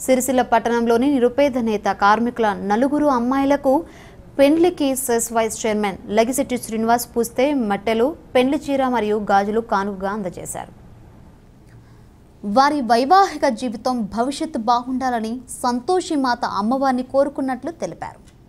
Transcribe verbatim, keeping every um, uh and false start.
సిరిసిల్ల పట్టణంలోని నిరుపేద నేత కార్మికుల నలుగురు అమ్మాయిలకు పెండ్లికి cess vice chairman Lagishetti Srinivas పూస్తే మట్టెలు, పెండ్లి చీర మరియు గాజులు కానుకగా అందజేశారు. వారి వైవాహిక జీవితం భవిష్యత్తు బాగుండాలని సంతోషి మాత అమ్మవారిని కోరుకున్నట్లు తెలిపారు.